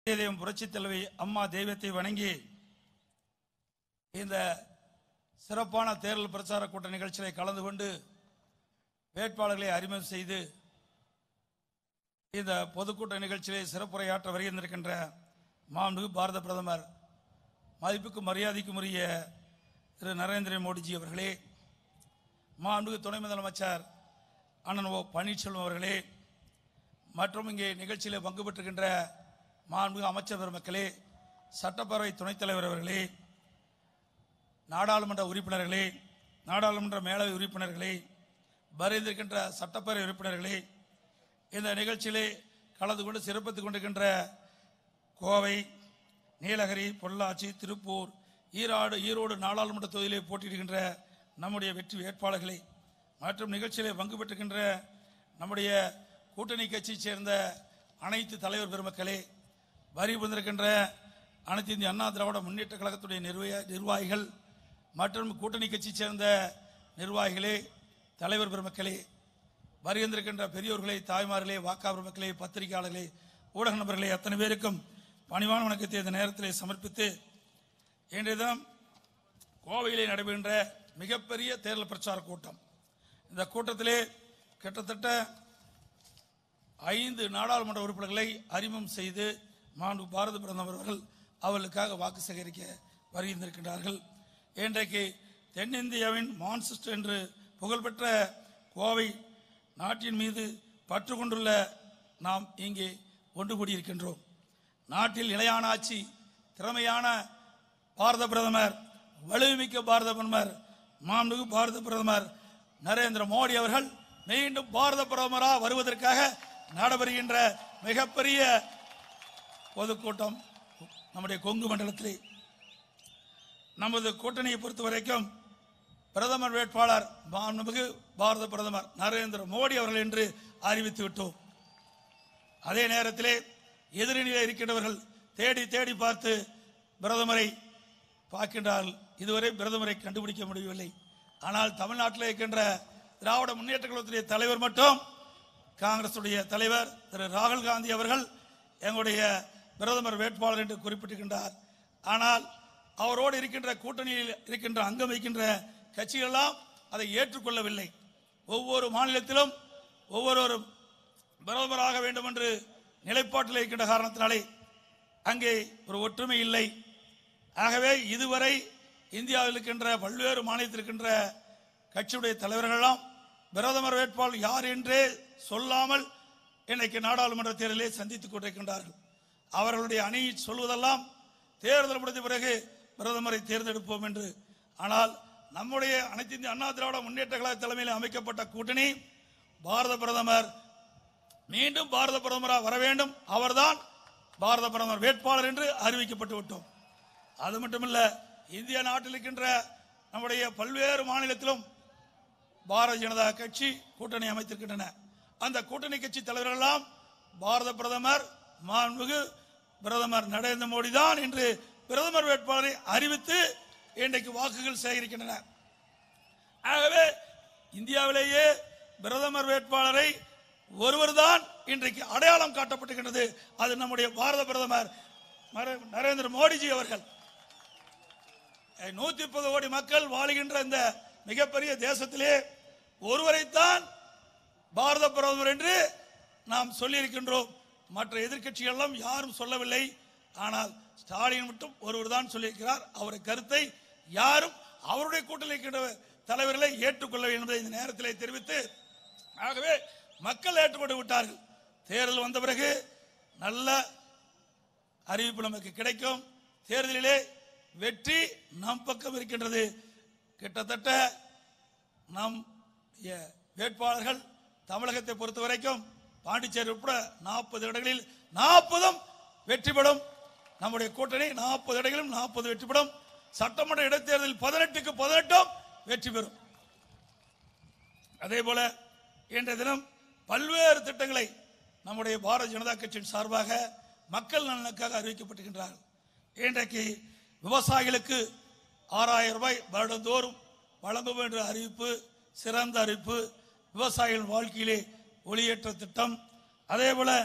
புரட்சி தலைவி அம்மா தெய்வத்தை வணங்கி இந்த சிறப்பான தேர்தல் பிரச்சார கூட்ட நிகழ்ச்சியில் கலந்து கொண்டு வேட்பாளர்களை அறிமுகம் செய்து இந்த பொதுக்கூட்ட நிகழ்ச்சியிலே சிறப்புரையாற்ற வருகின்றிருக்கின்ற மாண்புமிகு பாரத பிரதமர் மதிப்புக்கும் மரியாதைக்கும் உரிய திரு நரேந்திர மோடிஜி அவர்களே, மாண்புமிகு துணை முதலமைச்சர் அண்ணன் ஓ பன்னீர்செல்வம் அவர்களே, மற்றும் இங்கே நிகழ்ச்சியில் பங்கு பெற்றுகின்ற மாண்புமிகு அமைச்சர் பெருமக்களே, சட்டப்பேரவை துணைத் தலைவர் அவர்களே, நாடாளுமன்ற உறுப்பினர்களே, நாடாளுமன்ற மேலவை உறுப்பினர்களே, வருகின்ற சட்டப்பேரவை உறுப்பினர்களே, இந்த நிகழ்ச்சியிலே கலந்து கொண்டு சிறப்பித்துக் கொண்டிருக்கின்ற கோவை, நீலகிரி, பொள்ளாச்சி, திருப்பூர், ஈரோடு நாடாளுமன்ற தொகுதியிலே போட்டியிடுகின்ற நம்முடைய வெற்றி வேட்பாளர்களே, மற்றும் நிகழ்ச்சியிலே பங்கு பெற்றுகின்ற நம்முடைய கூட்டணி கட்சியைச் சேர்ந்த அனைத்து தலைவர் பெருமக்களே, வரி வந்திருக்கின்ற அனைத்து இந்திய அண்ணா திராவிட முன்னேற்ற கழகத்துடைய நிர்வாகிகள் மற்றும் கூட்டணி கட்சியைச் சேர்ந்த நிர்வாகிகளே, தலைவர் பெருமக்களே, வருகின்றிருக்கின்ற பெரியோர்களே, தாய்மார்களே, வாக்காளர் பெருமக்களே, பத்திரிகையாளர்களே, ஊடக நபர்களே, அத்தனை பேருக்கும் பணிவான வணக்கத்தை இந்த நேரத்திலே சமர்ப்பித்து, இன்றைய தினம் கோவையிலே நடைபெறுகின்ற மிகப்பெரிய தேர்தல் பிரச்சார கூட்டம். இந்த கூட்டத்திலே கிட்டத்தட்ட 5 நாடாளுமன்ற உறுப்பினர்களை அறிமுகம் செய்து மாண்பு பாரத பிரதமர் அவர்கள் அவர்களுக்காக வாக்கு சேகரிக்க வருகின்றிருக்கின்றார்கள். இன்றைக்கு தென்னிந்தியாவின் மான்செஸ்டர் என்று புகழ்பெற்ற கோவை நாட்டின் மீது பற்று கொண்டுள்ள நாம் இங்கே ஒன்று கூடியிருக்கின்றோம். நாட்டில் நிலையான ஆட்சி, திறமையான பாரத பிரதமர், வலுமிக்க பாரத பிரதமர், மாண்புமிகு பாரத பிரதமர் நரேந்திர மோடி அவர்கள் மீண்டும் பாரத பிரதமராக வருவதற்காக நடைபெறுகின்ற மிகப்பெரிய பொதுக்கூட்டம் நம்முடைய கொங்கு மண்டலத்திலே. நமது கூட்டணியை பொறுத்த வரைக்கும் பிரதமர் வேட்பாளர் மாண்புமிகு பாரத பிரதமர் நரேந்திர மோடி அவர்கள் என்று அறிவித்து விட்டோம். அதே நேரத்திலே எதிரணியில் இருக்கின்றவர்கள் தேடி தேடி பார்த்து பிரதமரை பார்க்கின்றார்கள். இதுவரை பிரதமரை கண்டுபிடிக்க முடியவில்லை. ஆனால் தமிழ்நாட்டில் இருக்கின்ற திராவிட முன்னேற்ற கழகத்துடைய தலைவர் மட்டும் காங்கிரசுடைய தலைவர் திரு ராகுல் காந்தி அவர்கள் எங்களுடைய பிரதமர் வேட்பாளர் என்று குறிப்பிட்டிருக்கின்றார். ஆனால் அவரோடு இருக்கின்ற கூட்டணியில் இருக்கின்ற அங்கம் வைக்கின்ற கட்சிகளெல்லாம் அதை ஏற்றுக்கொள்ளவில்லை. ஒவ்வொரு மாநிலத்திலும் ஒவ்வொரு பிரதமராக வேண்டும் என்று நிலைப்பாட்டில் இருக்கின்ற காரணத்தினாலே அங்கே ஒரு ஒற்றுமை இல்லை. ஆகவே இதுவரை இந்தியாவில் இருக்கின்ற பல்வேறு மாநிலத்தில் இருக்கின்ற கட்சியுடைய தலைவர்களெல்லாம் பிரதமர் வேட்பாளர் யார் என்றே சொல்லாமல் இன்றைக்கு நாடாளுமன்ற தேர்தலை சந்தித்துக் கொண்டிருக்கின்றார்கள். அவர்களுடைய அணி சொல்வதெல்லாம் தேர்தல் முடிந்த பிறகு பிரதமரை தேர்ந்தெடுப்போம் என்று. ஆனால் நம்முடைய அனைத்து இந்திய அண்ணா திராவிட முன்னேற்ற கழக தலைமையில் அமைக்கப்பட்ட கூட்டணி பாரத பிரதமர் மீண்டும் பாரத பிரதமராக வர வேண்டும், அவர்தான் பாரத பிரதமர் வேட்பாளர் என்று அறிவிக்கப்பட்டு விட்டோம். அது மட்டுமல்ல, இந்திய நாட்டில் இருக்கின்ற நம்முடைய பல்வேறு மாநிலத்திலும் பாரதிய ஜனதா கட்சி கூட்டணி அமைத்திருக்கின்றன. அந்த கூட்டணி கட்சி தலைவர்கள் எல்லாம் பாரத பிரதமர் மாண்புமிகு பிரதமர் நரேந்திர மோடி தான் என்று பிரதமர் வேட்பாளரை அறிவித்து இன்றைக்கு வாக்குகள் சேகரிக்கின்றன. ஆகவே இந்தியாவிலேயே பிரதமர் வேட்பாளரை ஒருவர் தான் இன்றைக்கு அடையாளம் காட்டப்பட்டிருக்கின்றது. அது நம்முடைய பாரத பிரதமர் நரேந்திர மோடிஜி அவர்கள். 130 கோடி மக்கள் வாழுகின்ற இந்த மிகப்பெரிய தேசத்திலே ஒருவரைத்தான் பாரத பிரதமர் என்று நாம் சொல்லியிருக்கின்றோம். மற்ற எதிர்கட்சிகள் எல்லாம் யாரும் சொல்லவில்லை. ஆனால் ஸ்டாலின் மட்டும் ஒருவர் தான் சொல்லியிருக்கிறார். அவருடைய கருத்தை யாரும் அவருடைய கூட்டணி இருக்கின்ற தலைவர்களை ஏற்றுக்கொள்ளவில்லை என்பதை இந்த நேரத்தில் தெரிவித்து, ஆகவே மக்கள் ஏற்றுக்கொண்டு விட்டார்கள். தேர்தல் வந்த பிறகு நல்ல அறிவிப்பு நமக்கு கிடைக்கும். தேர்தலிலே வெற்றி நம் பக்கம் இருக்கின்றது. கிட்டத்தட்ட நம் வேட்பாளர்கள் தமிழகத்தை பொறுத்த வரைக்கும் பாண்டிச்சேரி உட்பட 40 இடங்களில் 40 வெற்றி பெறும். நம்முடைய கூட்டணி 40 இடங்களிலும் 40 வெற்றி பெறும். சட்டமன்ற இடைத்தேர்தலில் 18க்கு 18 வெற்றி பெறும். அதே போல இன்றைய தினம் பல்வேறு திட்டங்களை நம்முடைய பாரதிய ஜனதா கட்சியின் சார்பாக மக்கள் நலனுக்காக அறிவிக்கப்பட்டிருக்கின்றார்கள். இன்றைக்கு விவசாயிகளுக்கு 6000 ரூபாய் வருடந்தோறும் வழங்கும் என்ற அறிவிப்பு சிறந்த அறிவிப்பு. விவசாயிகள் வாழ்க்கையிலே ஒளியேற்ற திட்டம். அதே போல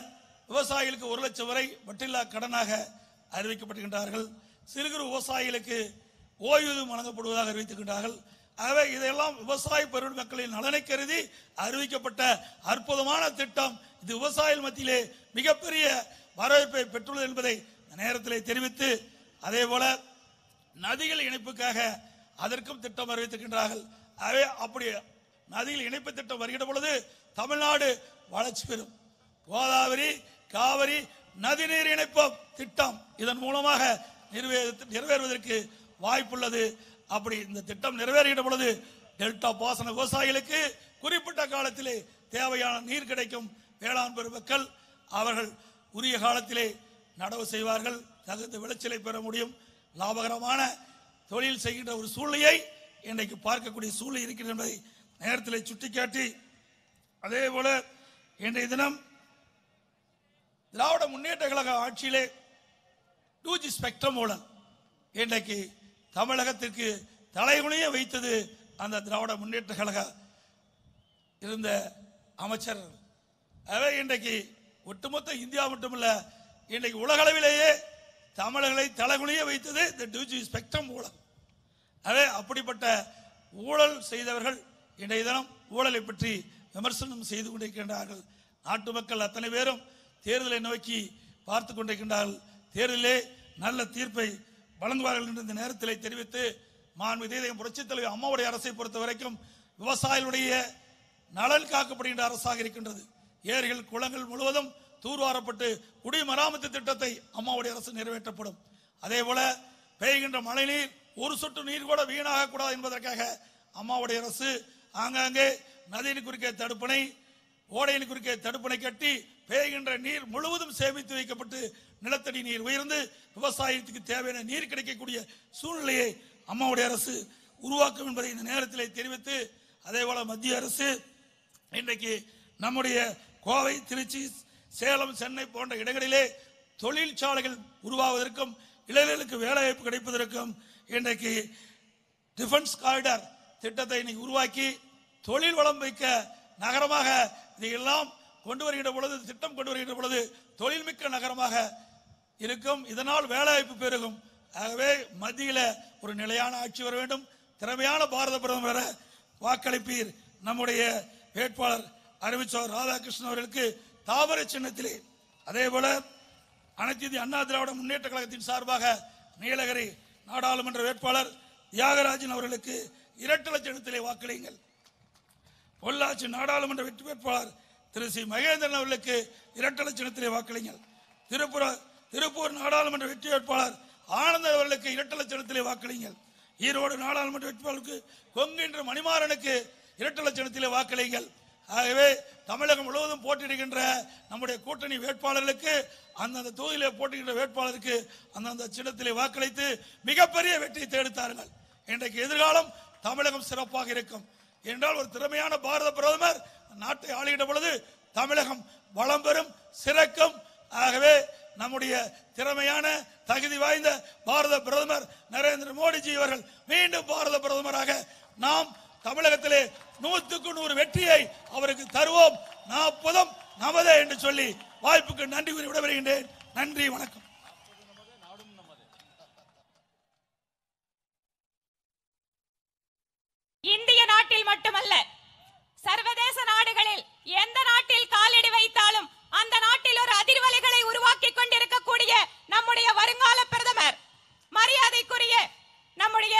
விவசாயிகளுக்கு 1 லட்சம் வரை வட்டில்லா கடனாக அறிவிக்கப்பட்டிருக்கின்றார்கள். சிறு குறு விவசாயிகளுக்கு ஓய்வூதியம் வழங்கப்படுவதாக அறிவித்திருக்கின்றார்கள். ஆகவே இதெல்லாம் விவசாய பெரும் மக்களின் நலனை கருதி அறிவிக்கப்பட்ட அற்புதமான திட்டம். இது விவசாயிகள் மத்தியிலே மிகப்பெரிய வரவேற்பை பெற்றுள்ளது என்பதை நேரத்திலே தெரிவித்து, அதே போல நதிகள் இணைப்புக்காக அதற்கும் திட்டம் அறிவித்திருக்கின்றார்கள். ஆகவே அப்படி நதிகள் இணைப்பு திட்டம் வருகிற பொழுது தமிழ்நாடு வளர்ச்சி பெறும். கோதாவரி காவிரி நதிநீர் இணைப்பு திட்டம் இதன் மூலமாக நிறைவேறுவதற்கு வாய்ப்புள்ளது. அப்படி இந்த திட்டம் நிறைவேறுகிற பொழுது டெல்டா பாசன விவசாயிகளுக்கு குறிப்பிட்ட காலத்திலே தேவையான நீர் கிடைக்கும். வேளாண் பெருமக்கள் அவர்கள் உரிய காலத்திலே நடவு செய்வார்கள், தகுந்த விளைச்சலை பெற முடியும். லாபகரமான தொழில் செய்கின்ற ஒரு சூழ்நிலையை இன்றைக்கு பார்க்கக்கூடிய சூழ்நிலை இருக்கிறது என்பதை நேரத்தில் சுட்டிக்காட்டி, அதே போல இன்றைய தினம் திராவிட முன்னேற்ற கழக ஆட்சியிலே 2G ஸ்பெக்ட்ரம் மூலம் இன்றைக்கு தமிழகத்திற்கு தலைகுனிய வைத்தது அந்த திராவிட முன்னேற்ற கழக இருந்த அமைச்சர். அவை இன்றைக்கு ஒட்டுமொத்த இந்தியா மட்டுமல்ல, இன்றைக்கு உலகளவிலேயே தமிழர்களை தலைகுனிய வைத்தது இந்த 2G ஸ்பெக்ட்ரம் மூலம். அவை அப்படிப்பட்ட ஊழல் செய்தவர்கள் இன்றைய தினம் ஊழலை பற்றி விமர்சனம் செய்து கொண்டிருக்கின்றார்கள். நாட்டு மக்கள் அத்தனை பேரும் தேர்தலை நோக்கி பார்த்து கொண்டிருக்கின்றார்கள். தேர்தலிலே நல்ல தீர்ப்பை வழங்குவார்கள் என்று இந்த நேரத்தில் தெரிவித்து, மாண்புமிகு புரட்சித் தலைவர் அம்மாவுடைய அரசை பொறுத்த வரைக்கும் விவசாயிகளுடைய நலன் காக்கப்படுகின்ற அரசாக இருக்கின்றது. ஏரிகள் குளங்கள் முழுவதும் தூர்வாரப்பட்டு குடிமராமத்து திட்டத்தை அம்மாவுடைய அரசு நிறைவேற்றப்படும். அதே போல பெய்கின்ற மழை நீர் ஒரு சொட்டு நீர் கூட வீணாக கூடாது என்பதற்காக அம்மாவுடைய அரசு ஆங்காங்கே நதியின் குறுக்கே தடுப்பணை, ஓடையின் குறுக்கே தடுப்பணை கட்டி பெய்கின்ற நீர் முழுவதும் சேமித்து வைக்கப்பட்டு நிலத்தடி நீர் உயர்ந்து விவசாயத்துக்கு தேவையான நீர் கிடைக்கக்கூடிய சூழ்நிலையை அம்மாவுடைய அரசு உருவாக்கும் என்பதை இந்த நேரத்தில் தெரிவித்து, அதே போல மத்திய அரசு இன்றைக்கு நம்முடைய கோவை, திருச்சி, சேலம், சென்னை போன்ற இடங்களிலே தொழிற்சாலைகள் உருவாவதற்கும் இளைஞர்களுக்கு வேலைவாய்ப்பு கிடைப்பதற்கும் இன்றைக்கு டிஃபென்ஸ் காரிடார் திட்டத்தை இன்னைக்கு உருவாக்கி தொழில் வளம் வைக்க நகரமாக இதையெல்லாம் கொண்டு வருகின்ற பொழுது, திட்டம் கொண்டு வருகின்ற பொழுது தொழில்மிக்க நகரமாக இருக்கும். இதனால் வேலைவாய்ப்பு பெருகும். ஆகவே மத்தியில ஒரு நிலையான ஆட்சி வர வேண்டும். திறமையான பாரத பிரதமர் வாக்களிப்பீர். நம்முடைய வேட்பாளர் அறிவிச்சவர் ராதாகிருஷ்ணன் அவர்களுக்கு தாமரை சின்னத்திலே, அதே போல அனைத்து இந்திய அண்ணா திராவிட முன்னேற்ற கழகத்தின் சார்பாக நீலகிரி நாடாளுமன்ற வேட்பாளர் தியாகராஜன் அவர்களுக்கு 2 லட்சத்திலே வாக்களியுங்கள். பொள்ளாச்சி நாடாளுமன்ற வெற்றி வேட்பாளர் திரு சி மகேந்திரன் அவர்களுக்கு 2 லட்சத்திலே வாக்களியுங்கள். திருப்பூர் நாடாளுமன்ற வெற்றி வேட்பாளர் ஆனந்த் அவர்களுக்கு 2 லட்சத்திலே வாக்களியுங்கள். ஈரோடு நாடாளுமன்ற வேட்பாளருக்கு கொங்கின்ற மணிமாறனுக்கு 2 லட்சத்திலே வாக்களியுங்கள். ஆகவே தமிழகம் முழுவதும் போட்டியிடுகின்ற நம்முடைய கூட்டணி வேட்பாளர்களுக்கு அந்தந்த தொகுதியிலே போட்டியிடுகின்ற வேட்பாளருக்கு அந்தந்த சின்னத்திலே வாக்களித்து மிகப்பெரிய வெற்றியை தேடித்தார்கள். இன்றைக்கு எதிர்காலம் தமிழகம் சிறப்பாக இருக்கும் என்றால் ஒரு திறமையான பாரத பிரதமர் நாட்டை ஆளுகின்ற பொழுது தமிழகம் வளம் பெறும், சிறக்கும். ஆகவே நம்முடைய திறமையான தகுதி வாய்ந்த பாரத பிரதமர் நரேந்திர மோடிஜி அவர்கள் மீண்டும் பாரத பிரதமராக நாம் தமிழகத்திலே 100க்கு 100 வெற்றியை அவருக்கு தருவோம். 40 நமதே என்று சொல்லி வாய்ப்புக்கு நன்றி கூறி விடைபெறுகின்றேன். நன்றி, வணக்கம். இந்திய நாட்டில் மட்டுமல்ல, சர்வதேச நாடுகளில் எந்த நாட்டில் காலடி வைத்தாலும் அந்த நாட்டில் ஒரு அதிர்வலைகளை உருவாக்கி கொண்டிருக்கக்கூடிய நம்முடைய வருங்கால பிரதமர் மரியாதைக்குரிய நம்முடைய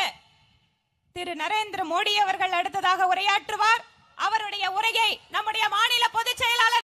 திரு நரேந்திர மோடி அவர்கள் அடுத்ததாக உரையாற்றுவார். அவருடைய உரையை நம்முடைய மாநில பொதுச்